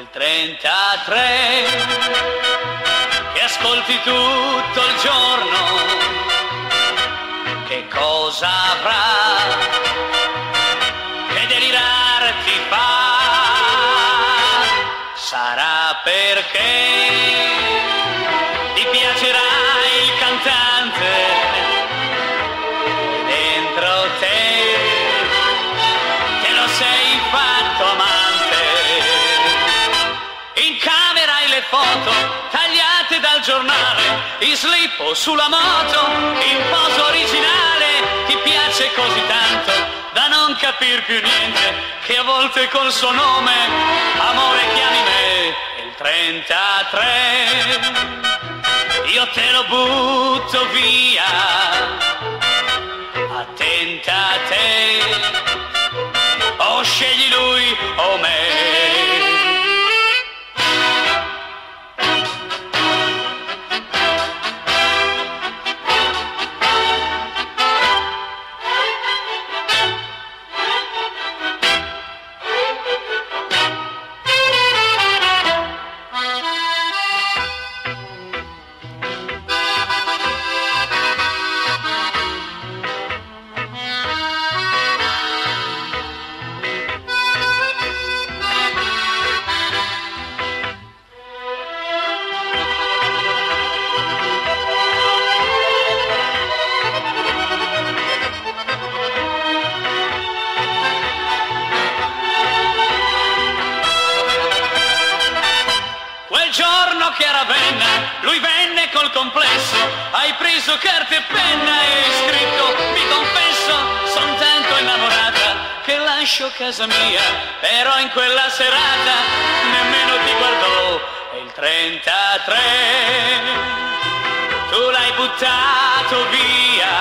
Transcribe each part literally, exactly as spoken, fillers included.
quel trentatré che ascolti tutto il giorno, che cosa avrà che delirare ti fa? Sarà perché ti piacerà il cantante dentro te, che lo sei fatto amante. In camera hai le foto tagliate dal giornale, in slip o sulla moto, in posa originale. Ti piace così tanto da non capir più niente, che a volte col suo nome amore chiami me. Il trentatré io te lo butto via, attenta a te, o scegli lui o me. Che a Ravenna lui venne col complesso, hai preso carta e penna e hai scritto: mi confesso, son tanto innamorata che lascio casa mia. Però in quella serata nemmeno ti guardò. E il trentatré tu l'hai buttato via,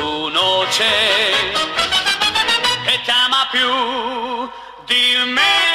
nessuno c'è che t'ama più di me.